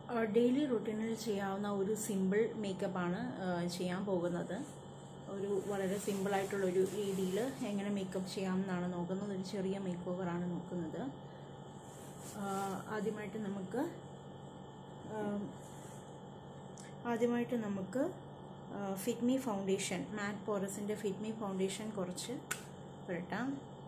Daily റൂട്ടീനിൽ ചെയ്യാവുന്ന ഒരു simple മേക്കപ്പാണ് ചെയ്യാൻ പോകുന്നത്. ഒരു വളരെ സിമ്പിളായിട്ടുള്ളൊരു രീതിയിൽ എങ്ങനെ മേക്കപ്പ് ചെയ്യാമെന്നാണ് നോക്കുന്നത്. ഒരു ചെറിയ മേക്ക് ഓവറാണ് നോക്കുന്നത്. ആദ്യമായിട്ട് നമുക്ക് ഫിറ്റ് മീ ഫൗണ്ടേഷൻ, മാറ്റ് പോറസിൻ്റെ ഫിറ്റ് മീ ഫൗണ്ടേഷൻ കുറച്ച് പുരട്ടാം.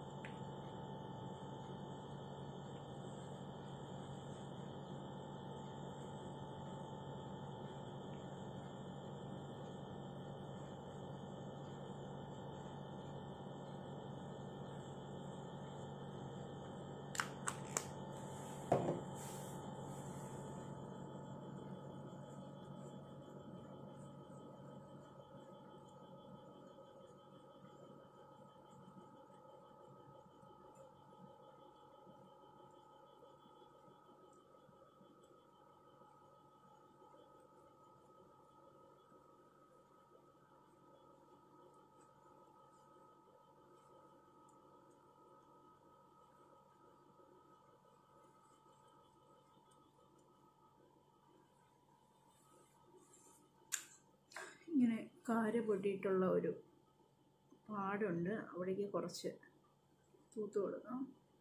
ഇങ്ങനെ കാര് പൊട്ടിയിട്ടുള്ള ഒരു പാടുണ്ട്, അവിടേക്ക് കുറച്ച് തൂത്ത് കൊടുക്കാം.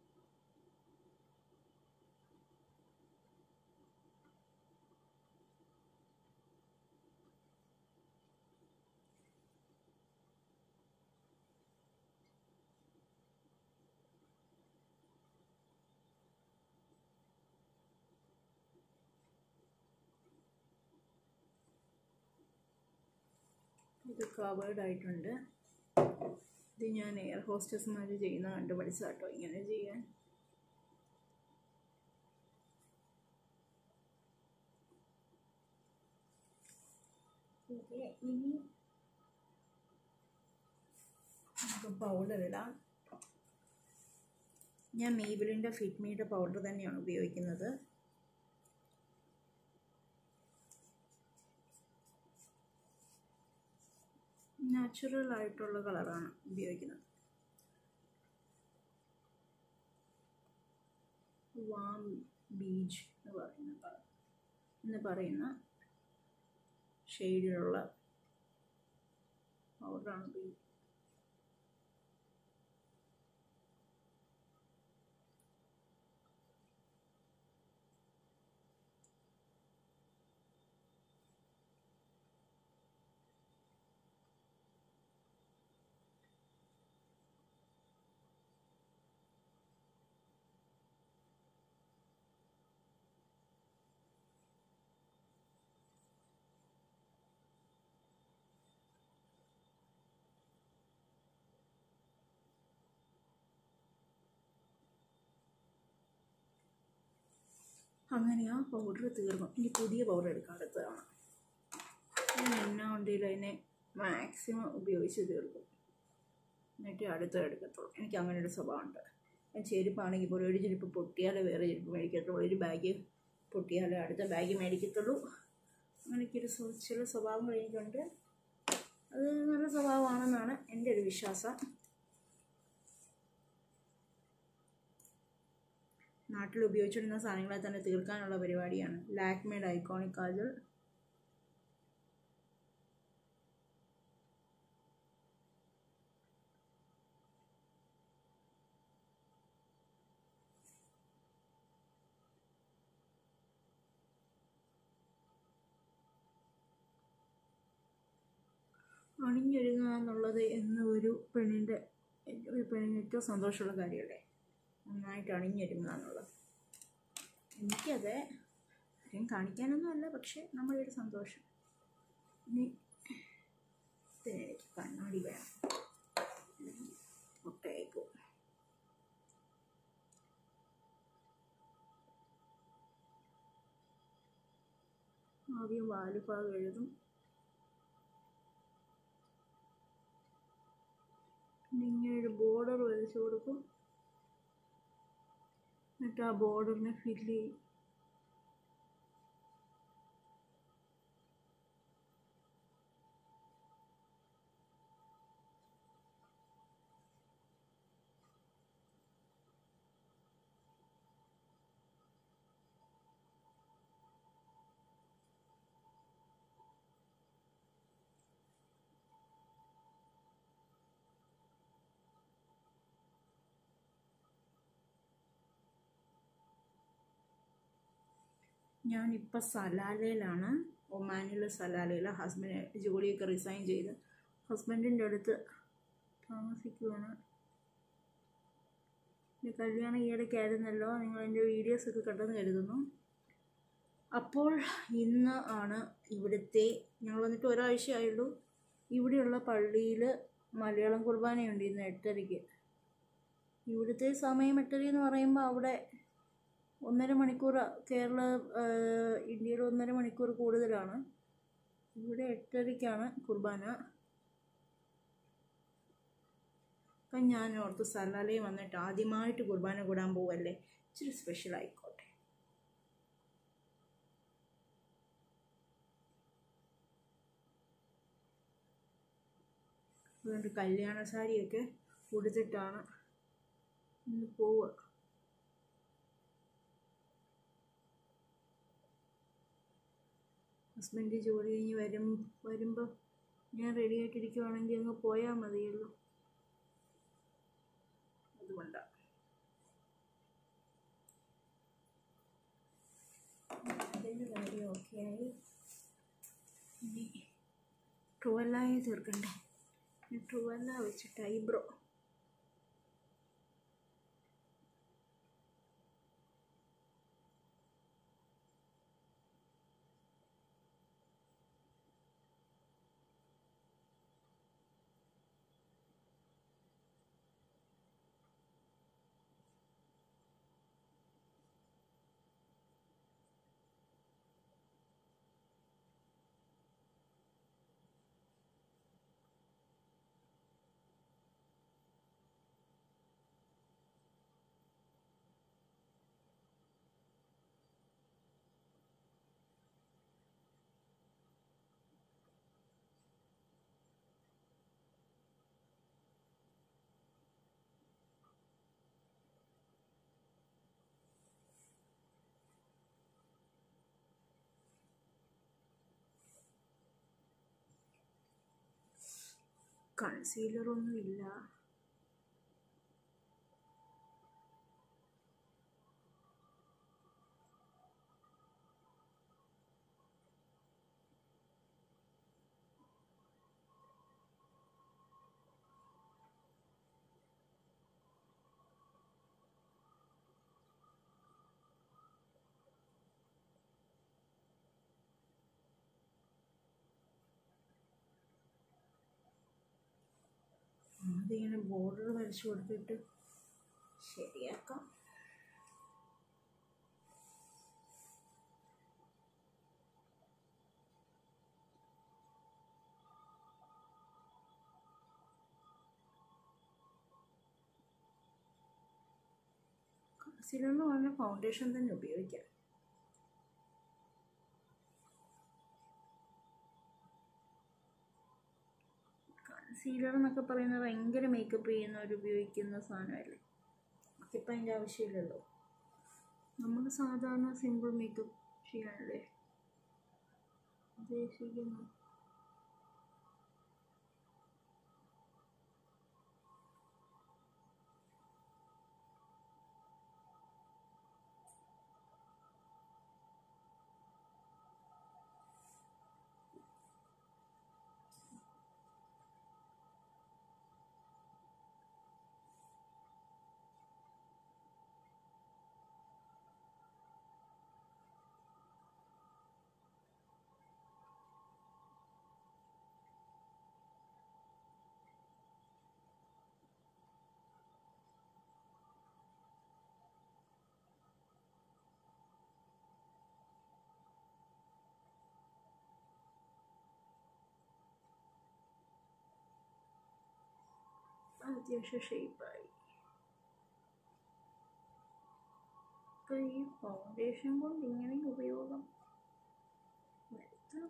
ഇത് കവേർഡ് ആയിട്ടുണ്ട്. ഇത് ഞാൻ എയർ ഹോസ്റ്റസ്മാർ ചെയ്യുന്ന കണ്ട് പഠിച്ചാട്ടോ ഇങ്ങനെ ചെയ്യാൻ. ഇനി നമുക്ക് പൗഡർ ഇടാം. ഞാൻ മേബിളിൻ്റെ ഫിറ്റ് മീയുടെ പൗഡർ തന്നെയാണ് ഉപയോഗിക്കുന്നത്. നാച്ചുറൽ ആയിട്ടുള്ള കളറാണ് ഉപയോഗിക്കുന്നത്. വാം ബീച്ച് എന്ന് പറയുന്ന ഷെയ്ഡിലുള്ള പൗഡറാണ് ഉപയോഗിക്കുന്നത്. അങ്ങനെ ആ പൗഡർ തീർന്നു. ഇനി പുതിയ പൗഡർ എടുക്കാൻ അടുത്തതാണ്. ഞാൻ എണ്ണ കൊണ്ടിൽ അതിനെ മാക്സിമം ഉപയോഗിച്ച് തീർക്കും, എന്നിട്ട് അടുത്ത എടുക്കത്തുള്ളൂ. എനിക്ക് അങ്ങനെ ഒരു സ്വഭാവമുണ്ട്. ഞാൻ ചെരുപ്പാണെങ്കിൽ പോലും ഒരു ചെരുപ്പ് പൊട്ടിയാലേ വേറെ ചെരുപ്പ് മേടിക്കത്തുള്ളൂ, ഒരു ബാഗ് പൊട്ടിയാലേ അടുത്ത ബാഗ് മേടിക്കത്തുള്ളൂ. അങ്ങനെയൊക്കെയൊരു ചില സ്വഭാവങ്ങൾ എനിക്കുണ്ട്. അത് നല്ല സ്വഭാവമാണെന്നാണ് എൻ്റെ ഒരു വിശ്വാസം. നാട്ടിൽ ഉപയോഗിച്ചിരുന്ന സാധനങ്ങളെ തന്നെ തീർക്കാനുള്ള പരിപാടിയാണ്. ലാക്മേഡ് ഐക്കോണിക് കാജൽ, അണിഞ്ഞൊരുങ്ങുക എന്നുള്ളത് എന്ന ഒരു പെണ്ണിന് ഏറ്റവും സന്തോഷമുള്ള കാര്യമല്ലേ, നന്നായിട്ട് അണിഞ്ഞൊരുങ്ങുക എന്നുള്ളത്. എനിക്കത് ആരെയും കാണിക്കാനൊന്നുമല്ല, പക്ഷെ നമ്മുടെ ഒരു സന്തോഷം. ഇനി എനിക്ക് കണ്ണാടി വേണം, മുട്ടയായിപ്പോ. ആദ്യം വാലുഭാഗം എഴുതും, പിന്നെ ഇങ്ങനെ ഒരു ബോർഡർ വരച്ചു കൊടുക്കും, എന്നിട്ട് ആ ബോർഡറിനെ ഫില്ല് ചെയ്യും. ഞാനിപ്പോൾ സലാലയിലാണ്, ഒമാനിലെ സലാലയിൽ. ഹസ്ബൻഡ് ജോലിയൊക്കെ റിസൈൻ ചെയ്ത് ഹസ്ബൻഡിൻ്റെ അടുത്ത് താമസിക്കുവാണ്. എൻ്റെ കല്യാണം ഈയിടയ്ക്കായിരുന്നല്ലോ, നിങ്ങൾ എൻ്റെ വീഡിയോസൊക്കെ കണ്ടെന്ന് കരുതുന്നു. അപ്പോൾ ഇന്ന് ആണ് ഇവിടുത്തെ, ഞങ്ങൾ വന്നിട്ട് ഒരാഴ്ചയായുള്ളൂ. ഇവിടെയുള്ള പള്ളിയിൽ മലയാളം കുർബാനയുണ്ട് ഇന്ന് 8:30. ഇവിടുത്തെ സമയം 8:30 എന്ന് പറയുമ്പോൾ അവിടെ 1.5 മണിക്കൂർ, ഇന്ത്യയിൽ 1.5 മണിക്കൂർ കൂടുതലാണ്. ഇവിടെ 8:30-ക്കാണ് കുർബാന. അപ്പം ഞാൻ ഓർത്ത് സലാലയിൽ വന്നിട്ട് ആദ്യമായിട്ട് കുർബാന കൂടാൻ പോവല്ലേ, ഇച്ചിരി സ്പെഷ്യൽ ആയിക്കോട്ടെ. അതുകൊണ്ട് കല്യാണ സാരിയൊക്കെ ഉടുത്തിട്ടാണ് ഇന്ന് പോവുക. ഹസ്ബൻഡ് ജോലി കഴിഞ്ഞ് വരുമ്പോൾ ഞാൻ റെഡി ആയിട്ടിരിക്കുവാണെങ്കിൽ അങ്ങ് പോയാൽ മതിയല്ലോ, അതുകൊണ്ടാണ്. അതിൻ്റെ കാര്യം ഓക്കെ ആയി. ഇനി ട്രുവല്ലായി തീർക്കണ്ടേ. ട്രുവല്ല വെച്ചിട്ട് ഐബ്രോ. കൺസീലറൊന്നും ഇല്ല. അതിങ്ങനെ ബോർഡർ വരച്ചു കൊടുത്തിട്ട് ശരിയാക്കാം. കൺസീലറിന് പറഞ്ഞ ഫൗണ്ടേഷൻ തന്നെ ഉപയോഗിക്കാം. കൺസീലർ എന്നൊക്കെ പറയുന്നത് ഭയങ്കര മേക്കപ്പ് ചെയ്യുന്നവർ ഉപയോഗിക്കുന്ന സാധനമല്ലേ. നമുക്കിപ്പോൾ അതിൻ്റെ ആവശ്യമില്ലല്ലോ. നമ്മൾ സാധാരണ സിമ്പിൾ മേക്കപ്പ് ചെയ്യാനല്ലേ ഉദ്ദേശിക്കുന്നു. അത്യാവശ്യം ഷേപ്പായി. ഇപ്പം ഈ ഫൗണ്ടേഷൻ കൊണ്ട് ഇങ്ങനെ ഉപയോഗം വരുത്താം.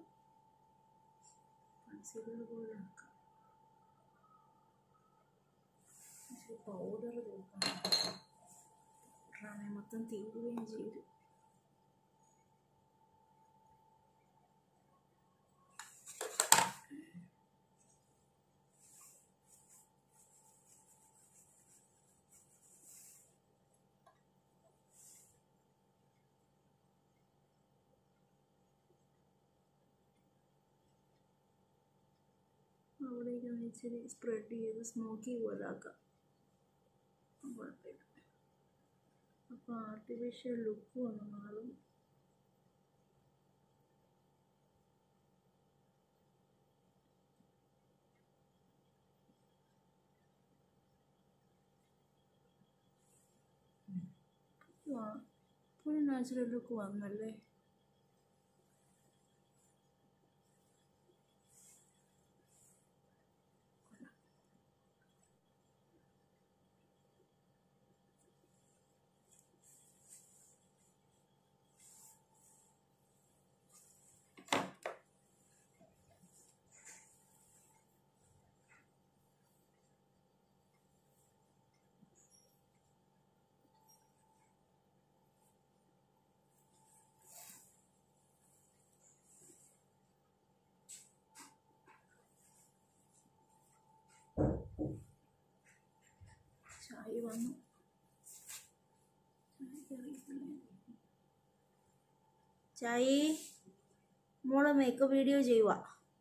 കൺസീലർ പോലെ ആക്കാം. പൗഡർ തേക്കണം. പൗഡറാണെ മൊത്തം തീരുകയും ചെയ്തു. അവിടേക്ക് ഒന്ന് ഇച്ചിരി സ്പ്രെഡ് ചെയ്ത് സ്മോക്കി പോലെ ആക്കാം. കുഴപ്പമില്ല. അപ്പോൾ ആർട്ടിഫിഷ്യൽ ലുക്കും ഒന്ന് മാറും. ഒരു നാച്ചുറൽ ലുക്ക് വന്നല്ലേ. ചായ വന്നു. ചായ മോള് മേക്കപ്പ് വീഡിയോ ചെയ്യുക.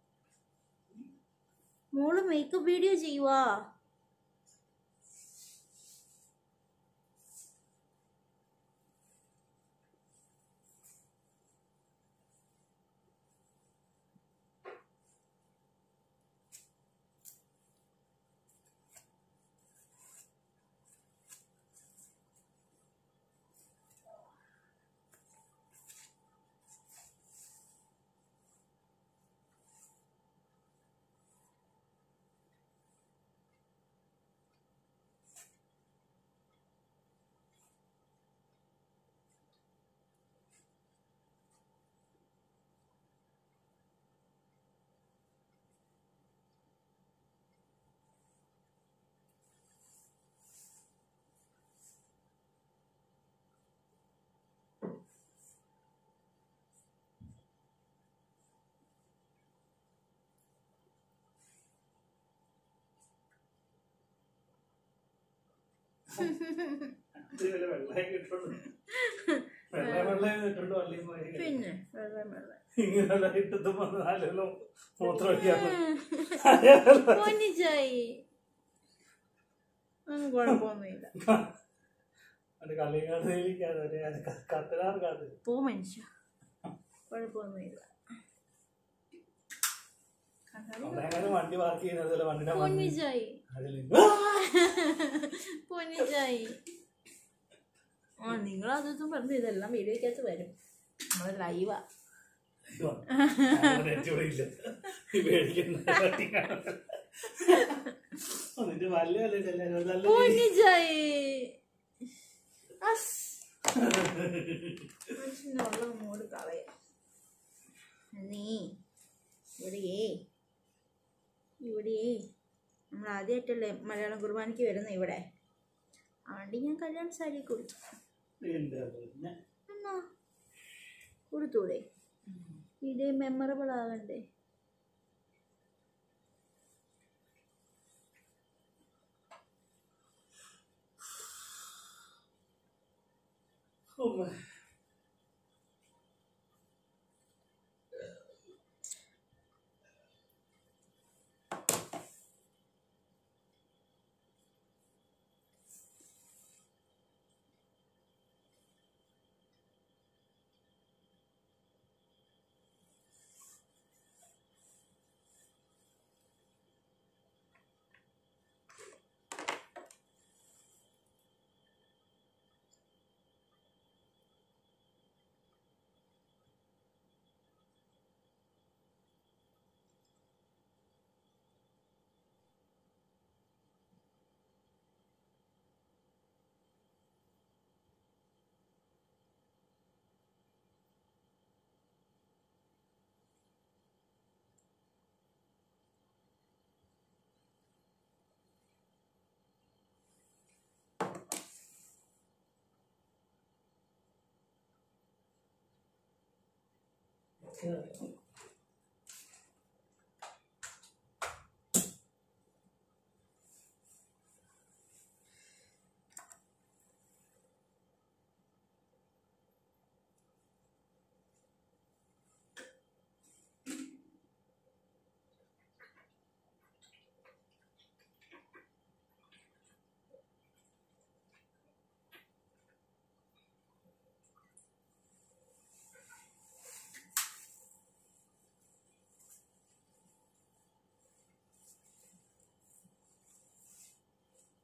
മോള് മേക്കപ്പ് വീഡിയോ ചെയ്യുക. പിന്നെ പൊന്നിച്ചായി കുഴപ്പമൊന്നുമില്ല. പോ മനുഷ്യ, കുഴപ്പമൊന്നുമില്ല. വണ്ടി പാർക്ക് ചെയ്യുന്നത് പൊന്നിച്ചായി പൊന്നിച്ചായി. ആ നിങ്ങളതൊന്നും പറഞ്ഞു, ഇതെല്ലാം വീഡിയോക്കകത്ത് വരും. നമ്മള് ലൈവാ. മനുഷ്യനുള്ള മൂട് കളയാ. നീ ഇവിടെ നമ്മൾ ആദ്യമായിട്ടല്ലേ മലയാളം കുർബാനയ്ക്ക് വരുന്നത് ഇവിടെ. അതുകൊണ്ട് ഞാൻ കല്യാണ സാരി കൊടുത്തു. എന്നാ കൊടുത്തൂടെ? ഇതേ മെമ്മറബിൾ ആകണ്ടേ?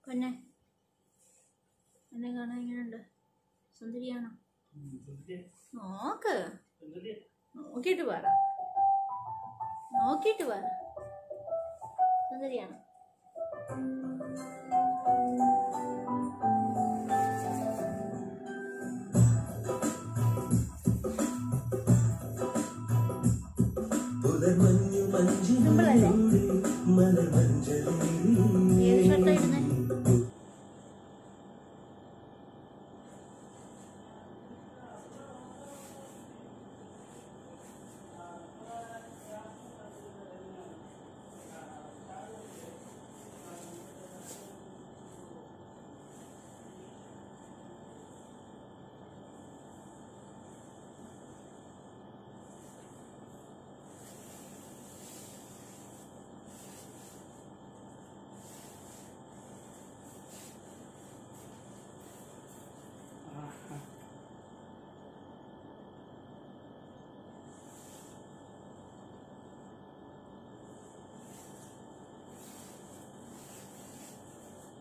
പിന്നെ എന്നെ കാണാൻ എങ്ങനെയുണ്ട്? സുന്ദരിയാണോ? നോക്ക്, നോക്കിയിട്ട് പറ, നോക്കിയിട്ട് പറ. സുന്ദരിയാണോ? സിമ്പിളല്ലേ? ഏത് ഷർട്ടാ ഇടുന്നേ?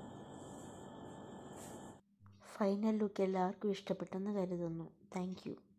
ഫൈനൽ ലുക്ക് എല്ലാവർക്കും ഇഷ്ടപ്പെട്ടെന്ന് കരുതുന്നു. Thank U.